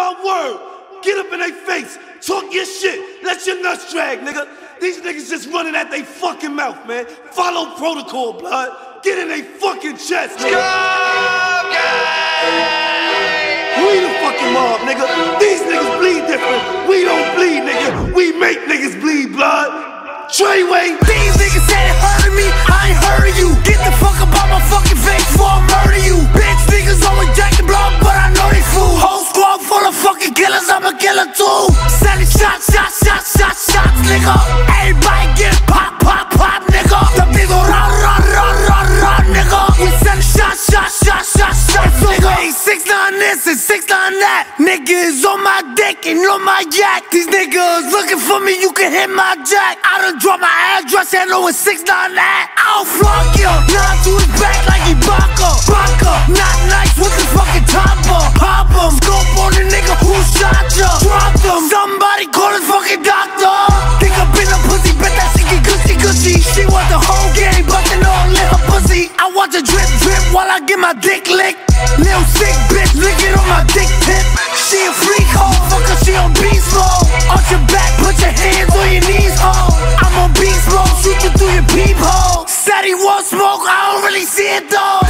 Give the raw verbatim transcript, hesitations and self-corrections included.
my word. Get up in their face. Talk your shit. Let your nuts drag, nigga. These niggas just running at they fucking mouth, man. Follow protocol, blood. Get in they fucking chest, nigga. We the fucking mob, nigga. These niggas bleed different. We don't bleed, nigga. We make niggas bleed, blood. Strayman. These niggas said it hurting me. I ain't hurting you. Get the fuck up out my fucking face before I murder you. Bitch niggas always jacking blood, but I know they fool. Whole squad full of fucking killers. I'm a killer too. Sending shots, shots, shots, shots, shots, nigga. Everybody get pop, pop, pop, nigga. The people run, run, run, run, run, nigga. We send shots, shots, shots, shots, shots, nigga. Hey, six nine this and six nine that. Niggas on my dick and on my yak. These niggas looking for me, you can hit my jack. I done drop my address and know it's six nine that. I'll flunk you. Not to his back like he Baka. Baka. Not nice with the fucking topper. Pop him. Scope on the nigga who shot ya. Drop him. Somebody call his fucking doctor. Think I've been a pussy, bet that she get gushy gushy. She want the whole game, but they all in her pussy. I want the drip drip while I get my dick licked. Little sick bitch licking on my dick tip. She a freak hoe, fucker, she on beast mode. Arch your back, put your hands on your knees, ho. I'm on beast mode, shoot you through your peephole. Said he won't smoke, I don't really see it though.